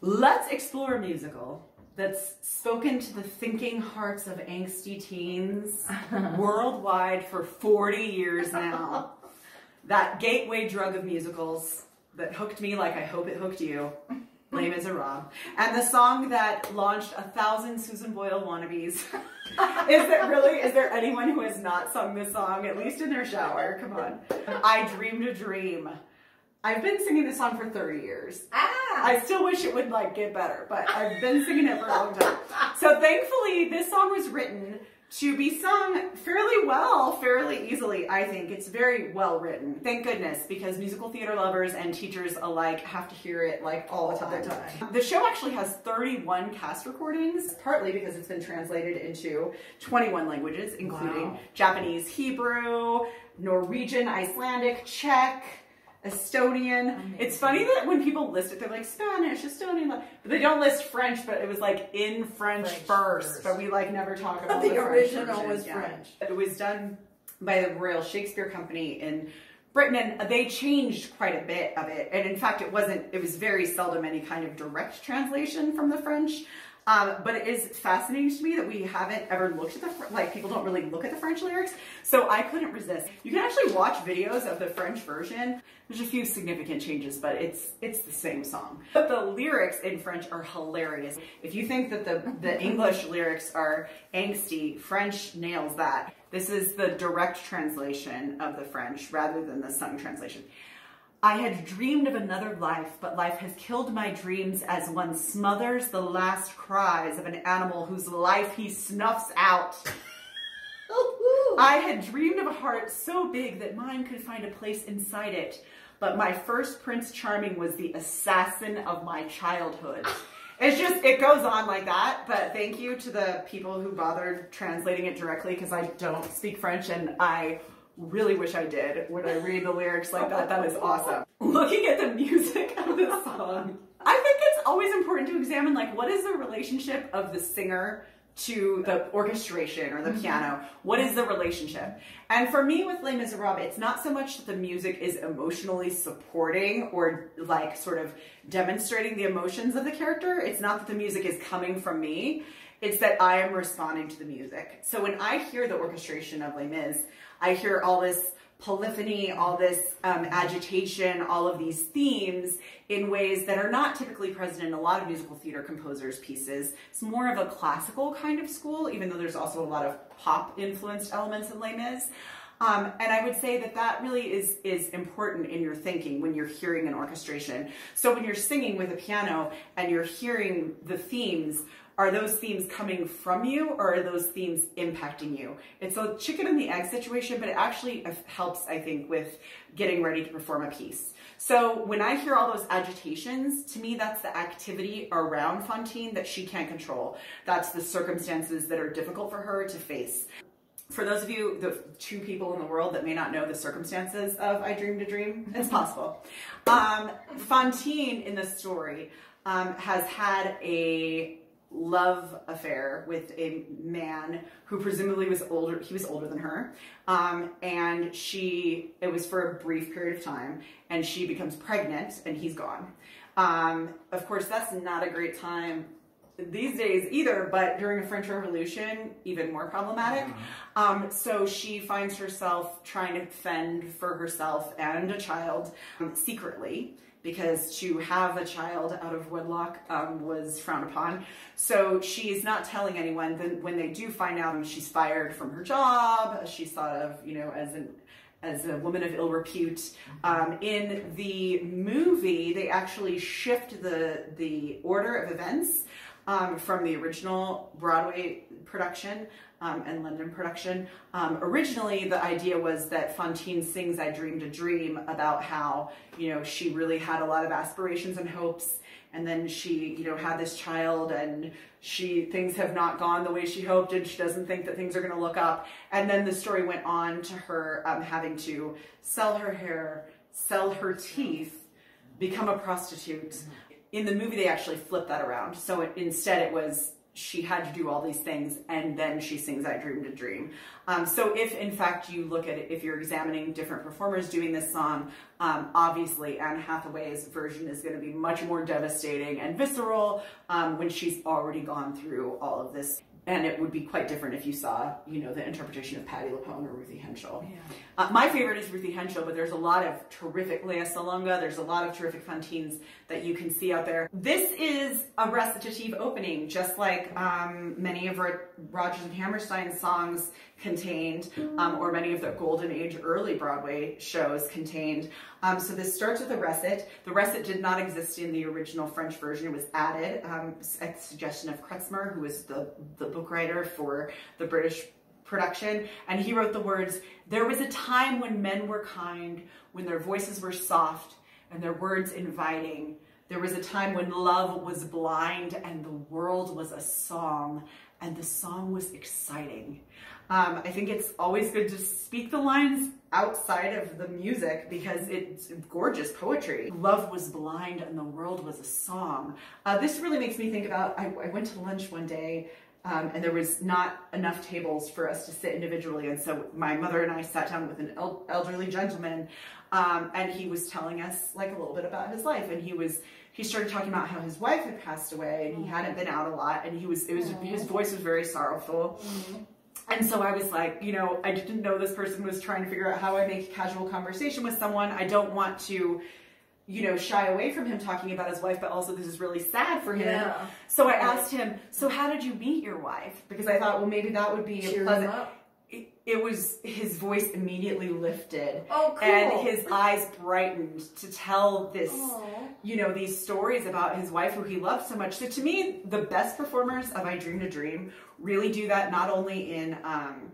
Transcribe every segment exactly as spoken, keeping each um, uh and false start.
Let's explore a musical that's spoken to the thinking hearts of angsty teens worldwide for forty years now. That gateway drug of musicals that hooked me like I hope it hooked you, Les Miserables. And the song that launched a thousand Susan Boyle wannabes. Is there really, is there anyone who has not sung this song, at least in their shower? Come on. I Dreamed a Dream. I've been singing this song for thirty years. Ah! I still wish it would like get better, but I've been singing it for a long time. So thankfully, this song was written to be sung fairly well, fairly easily, I think. It's very well written. Thank goodness, because musical theater lovers and teachers alike have to hear it like all the time. The show actually has thirty-one cast recordings, partly because it's been translated into twenty-one languages, including wow. Japanese, Hebrew, Norwegian, Icelandic, Czech, Estonian. Amazing. It's funny that when people list it, they're like Spanish, Estonian, but they don't list French, but it was like in French, French first, first, but we like never talk about the, the original French was yeah. French. It was done by the Royal Shakespeare Company in Britain, and they changed quite a bit of it. And in fact, it wasn't, it was very seldom any kind of direct translation from the French. Um, but it is fascinating to me that we haven't ever looked at the, like people don't really look at the French lyrics. So I couldn't resist. You can actually watch videos of the French version. There's a few significant changes, but it's it's the same song. But the lyrics in French are hilarious. If you think that the, the English lyrics are angsty, French nails that. This is the direct translation of the French rather than the sung translation. I had dreamed of another life, but life has killed my dreams as one smothers the last cries of an animal whose life he snuffs out. I had dreamed of a heart so big that mine could find a place inside it, but my first Prince Charming was the assassin of my childhood. It's just, it goes on like that, but thank you to the people who bothered translating it directly, because I don't speak French and I really wish I did when I read the lyrics like that. That is awesome. Looking at the music of this song, I think it's always important to examine like what is the relationship of the singer to the orchestration or the piano. What is the relationship? And for me with Les Miserables, it's not so much that the music is emotionally supporting or like sort of demonstrating the emotions of the character. It's not that the music is coming from me. It's that I am responding to the music. So when I hear the orchestration of Les Mis, I hear all this polyphony, all this um, agitation, all of these themes in ways that are not typically present in a lot of musical theater composers' pieces. It's more of a classical kind of school, even though there's also a lot of pop-influenced elements in Les Mis. Um, and I would say that that really is, is important in your thinking when you're hearing an orchestration. So when you're singing with a piano and you're hearing the themes, are those themes coming from you or are those themes impacting you? It's a chicken and the egg situation, but it actually helps, I think, with getting ready to perform a piece. So when I hear all those agitations, to me, that's the activity around Fantine that she can't control. That's the circumstances that are difficult for her to face. For those of you, the two people in the world that may not know the circumstances of I Dreamed a Dream, it's possible. Um, Fantine in the story um, has had a love affair with a man who presumably was older. He was older than her. Um, and she, it was for a brief period of time, and she becomes pregnant and he's gone. Um, of course, that's not a great time these days either, but during the French Revolution, even more problematic. Um, so she finds herself trying to fend for herself and a child um, secretly, because to have a child out of wedlock um, was frowned upon. So she's not telling anyone. Then when they do find out, she's fired from her job. She's thought of, you know, as an as a woman of ill repute. Um, in the movie, they actually shift the the order of events um, from the original Broadway production um, and London production. Um, originally, the idea was that Fantine sings I Dreamed a Dream about how, you know, she really had a lot of aspirations and hopes, and then she, you know, had this child, and she, things have not gone the way she hoped, and she doesn't think that things are going to look up. And then the story went on to her um, having to sell her hair, sell her teeth, become a prostitute. In the movie, they actually flipped that around. So it, instead it was she had to do all these things, and then she sings I Dreamed a Dream. Um, so if in fact you look at it, if you're examining different performers doing this song, um, obviously Anne Hathaway's version is going to be much more devastating and visceral um, when she's already gone through all of this. And it would be quite different if you saw, you know, the interpretation of Patti LuPone or Ruthie Henschel. Yeah. Uh, my favorite is Ruthie Henschel, but there's a lot of terrific Lea Salonga. There's a lot of terrific Fantines that you can see out there. This is a recitative opening, just like um, many of Rodgers and Hammerstein's songs contained, um, or many of the Golden Age early Broadway shows contained. Um, so this starts with a recit. The recit did not exist in the original French version. It was added um, at the suggestion of Kretzmer, who was the, the book writer for the British production. And he wrote the words, "There was a time when men were kind, when their voices were soft and their words inviting. There was a time when love was blind and the world was a song, and the song was exciting." Um, I think it's always good to speak the lines outside of the music because it's gorgeous poetry. Love was blind and the world was a song. Uh, this really makes me think about, I, I went to lunch one day um, and there was not enough tables for us to sit individually. And so my mother and I sat down with an el elderly gentleman um, and he was telling us like a little bit about his life. And he was, he started talking about how his wife had passed away and he hadn't been out a lot. And he was, it was, his voice was very sorrowful. Mm-hmm. And so I was like, you know, I didn't know this person was trying to figure out how I make casual conversation with someone. I don't want to, you know, shy away from him talking about his wife, but also this is really sad for him. Yeah. So I asked him, so how did you meet your wife? Because I thought, well, maybe that would be Cheer a pleasant... him up. It, it was, his voice immediately lifted. Oh, cool. And his eyes brightened to tell this, Aww. you know, these stories about his wife who he loved so much. So to me, the best performers of I Dreamed a Dream really do that, not only in um,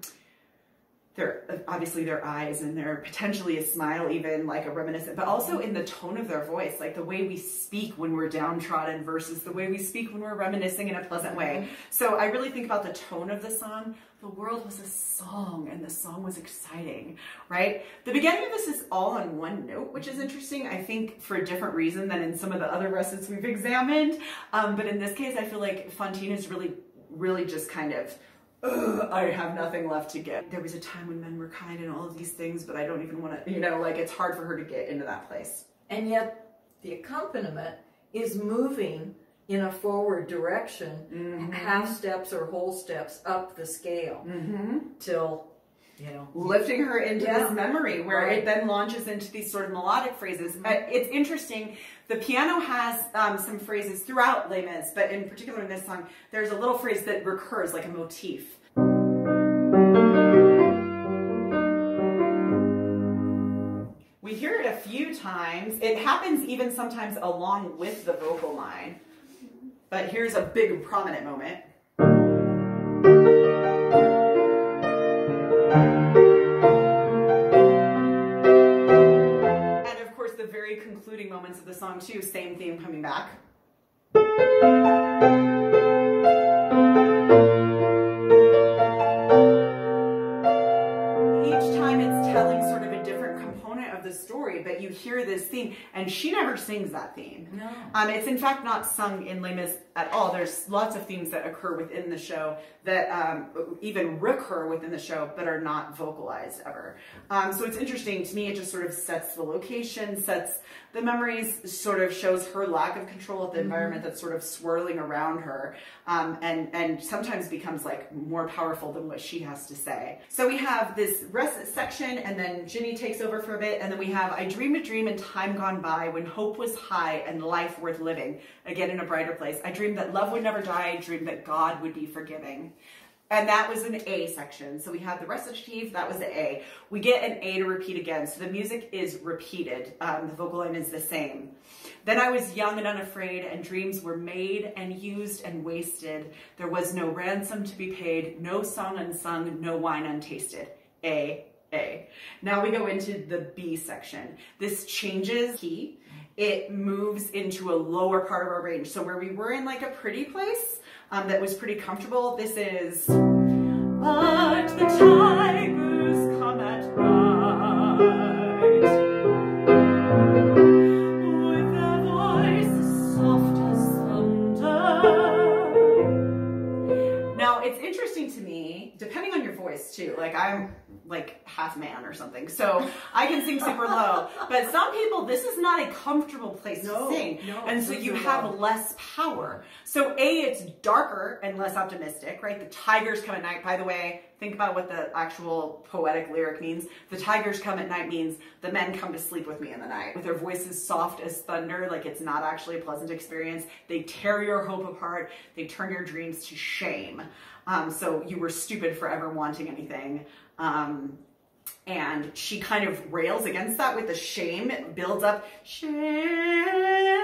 their, obviously their eyes and their potentially a smile, even like a reminiscent, but also in the tone of their voice, like the way we speak when we're downtrodden versus the way we speak when we're reminiscing in a pleasant way. So I really think about the tone of the song. The world was a song and the song was exciting, right? The beginning of this is all on one note, which is interesting, I think, for a different reason than in some of the other recits we've examined. Um, but in this case, I feel like Fantine is really, really just kind of, ugh, I have nothing left to give. There was a time when men were kind and all of these things, but I don't even want to, you know, like it's hard for her to get into that place. And yet the accompaniment is moving in a forward direction, mm-hmm. half steps or whole steps up the scale, mm-hmm. till, you know. Lifting her into yeah. this memory where right. it then launches into these sort of melodic phrases. Mm-hmm. uh, it's interesting, the piano has um, some phrases throughout Les Mis, but in particular in this song, there's a little phrase that recurs like a motif. We hear it a few times. It happens even sometimes along with the vocal line. But here's a big prominent moment. And of course the very concluding moments of the song too, same theme coming back. Each time it's telling sort of a different component of the story, but you hear this theme, and she never sings that theme. No. Um, it's in fact not sung in Les Mis at all. There's lots of themes that occur within the show that um, even recur within the show, but are not vocalized ever. Um, so it's interesting to me. It just sort of sets the location, sets the memories, sort of shows her lack of control of the mm-hmm. environment that's sort of swirling around her, um, and and sometimes becomes like more powerful than what she has to say. So we have this rest section, and then Ginny takes over for a bit, and then we have I Dreamed a Dream in time gone by when hope was high and life worth living, again in a brighter place. I dreamed that love would never die. I dreamed that God would be forgiving. And that was an A section. So we have the recitative, that was the A. We get an A to repeat again. So the music is repeated. Um, the vocal line is the same. Then I was young and unafraid, and dreams were made and used and wasted. There was no ransom to be paid, no song unsung, no wine untasted. A, A. Now we go into the B section. This changes key. It moves into a lower part of our range. So where we were in like a pretty place, Um, that was pretty comfortable. This is, but the tigers come at night with their voices soft as thunder. voice too. Like I'm like half man or something, so I can sing super low. But some people, this is not a comfortable place no, to sing, no, and so you have low. less power. So A, it's darker and less optimistic, right? The tigers come at night. By the way, think about what the actual poetic lyric means. The tigers come at night means the men come to sleep with me in the night. With their voices soft as thunder, like it's not actually a pleasant experience. They tear your hope apart. They turn your dreams to shame. Um, so you were stupid for ever wanting anything. Um, and she kind of rails against that with the shame. It builds up shame.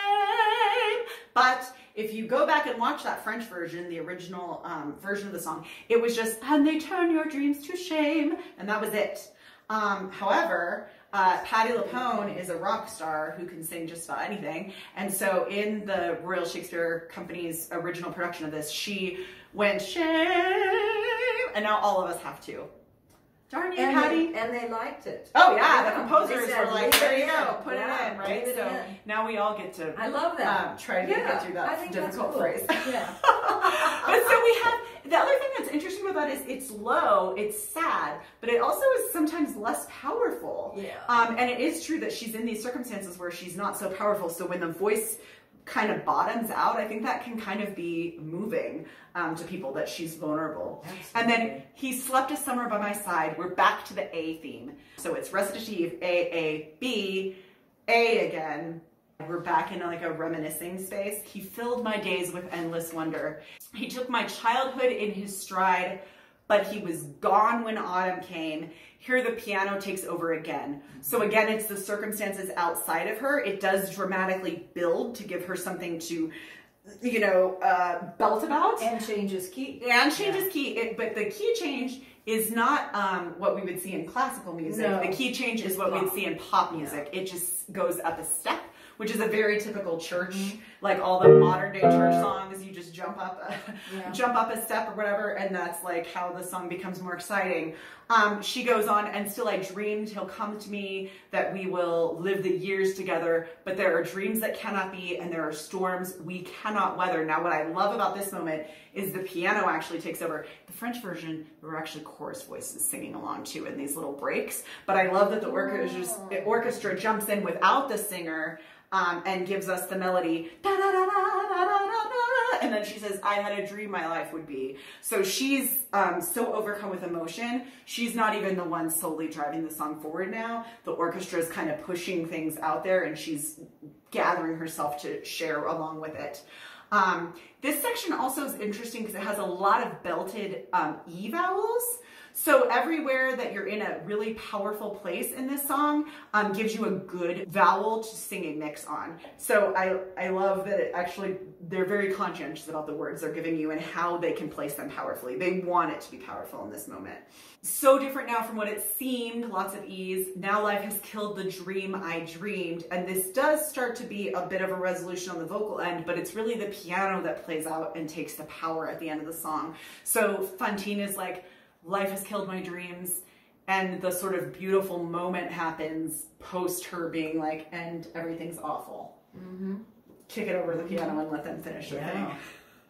But if you go back and watch that French version, the original um, version of the song, it was just, and they turn your dreams to shame. And that was it. Um, however, uh, Patti LuPone is a rock star who can sing just about anything. And so in the Royal Shakespeare Company's original production of this, she went shame, and now all of us have to. Darn you, and Patti. They, and they liked it. Oh yeah, yeah. the composers said, were like, there you go, put yeah, it in, right? it so in. now we all get to I love that. Um, try to yeah, get through that I think difficult cool. phrase. Yeah. But so we have, the other thing that's interesting about that is it's low, it's sad, but it also is sometimes less powerful. Yeah. Um, and it is true that she's in these circumstances where she's not so powerful. So when the voice kind of bottoms out, I think that can kind of be moving um, to people, that she's vulnerable. Absolutely. And then he slept a summer by my side. We're back to the A theme. So it's recitative A, A, B, A again. We're back in like a reminiscing space. He filled my days with endless wonder. He took my childhood in his stride, but he was gone when autumn came. Here the piano takes over again. So again, it's the circumstances outside of her. It does dramatically build to give her something to, you know, uh, belt about. And changes key. And changes yeah. key. It, but the key change is not um, what we would see in classical music. No. The key change is what we'd see in pop music. Yeah. It just goes up a step, which is a very typical church, mm-hmm. like all the modern day church songs, you just jump up, a, yeah. jump up a step or whatever, and that's like how the song becomes more exciting. Um, she goes on, and still I dreamed he'll come to me, that we will live the years together, but there are dreams that cannot be, and there are storms we cannot weather. Now, what I love about this moment is the piano actually takes over. The French version, there were actually chorus voices singing along too in these little breaks, but I love that the orchestra, the orchestra jumps in without the singer, Um, and gives us the melody, da, da, da, da, da, da, da, and then she says, I had a dream my life would be. So she's um, so overcome with emotion, she's not even the one solely driving the song forward now. The orchestra is kind of pushing things out there, and she's gathering herself to share along with it. Um, this section also is interesting because it has a lot of belted um, E vowels. So everywhere that you're in a really powerful place in this song um, gives you a good vowel to sing a mix on. So I, I love that it actually, they're very conscientious about the words they're giving you and how they can place them powerfully. They want it to be powerful in this moment. So different now from what it seemed, lots of ease. Now life has killed the dream I dreamed. And this does start to be a bit of a resolution on the vocal end, but it's really the piano that plays out and takes the power at the end of the song. So Fantine is like, life has killed my dreams, and the sort of beautiful moment happens post her being like, and everything's awful. Mm-hmm. Kick it over to the piano and let them finish their yeah. thing.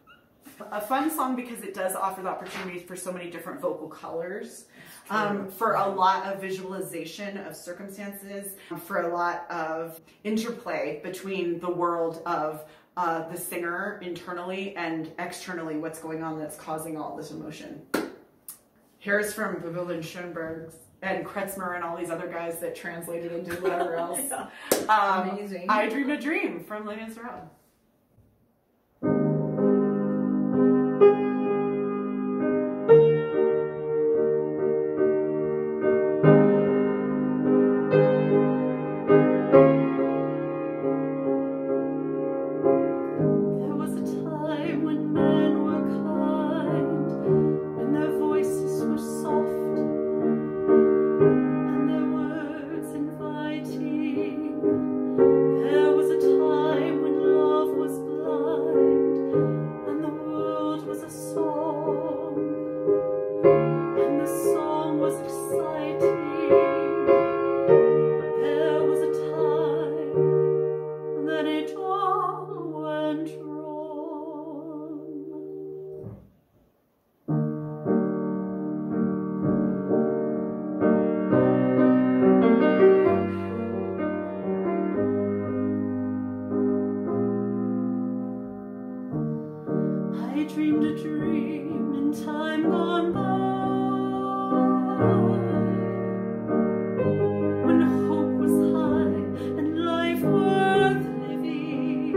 A fun song because it does offer the opportunity for so many different vocal colors, um, for a lot of visualization of circumstances, for a lot of interplay between the world of uh, the singer internally and externally, what's going on that's causing all this emotion. Here's from Boublil and Schönberg and Kretzmer and all these other guys that translated and did whatever else. yeah. um, Amazing. I Dream a Dream from Les Miserables. There was a time when love I dreamed a dream in time gone by, when hope was high and life worth living.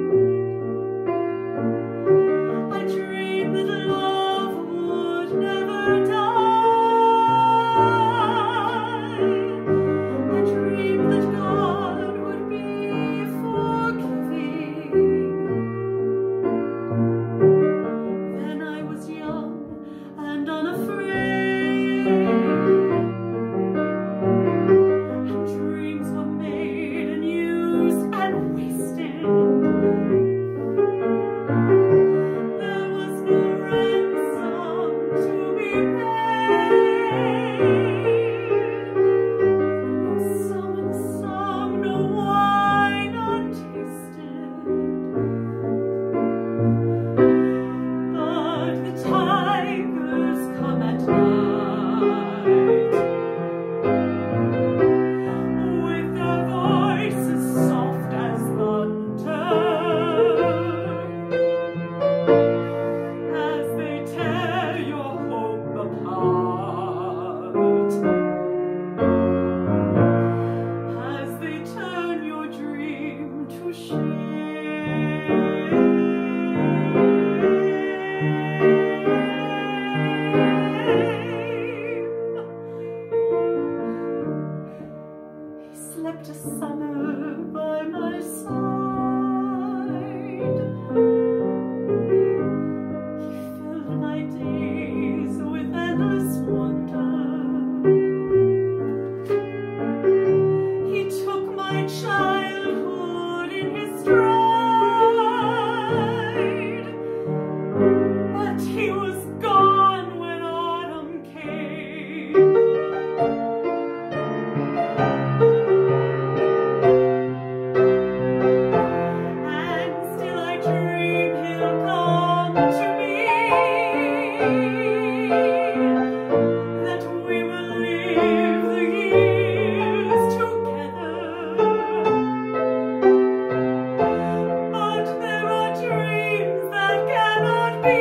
I dreamed that love would never die. I dreamed that God would be forgiving. Then I was young and unafraid, and dreams were made and used and wasted. There was no ransom to be paid, no song and song, no wine untasted. But the tigers come at night, with their voices soft as thunder, as they tear your hope apart, as they turn your dream to He slept a summer by my side. He filled my days with endless wonder. He took my childhood in his stride, but he was gone when autumn came. And still I dream he'll come to me, that we will live the years together. But there are dreams that cannot be,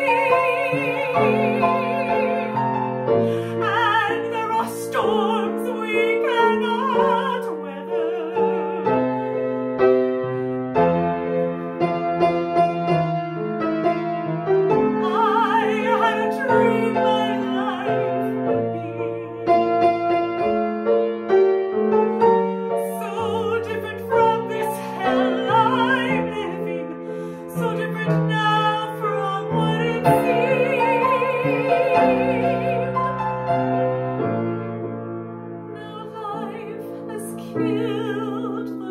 and there are storms we cannot weather. I had a dream my life would be so different from this hell I'm living, so different now from what it seemed. Now life has killed the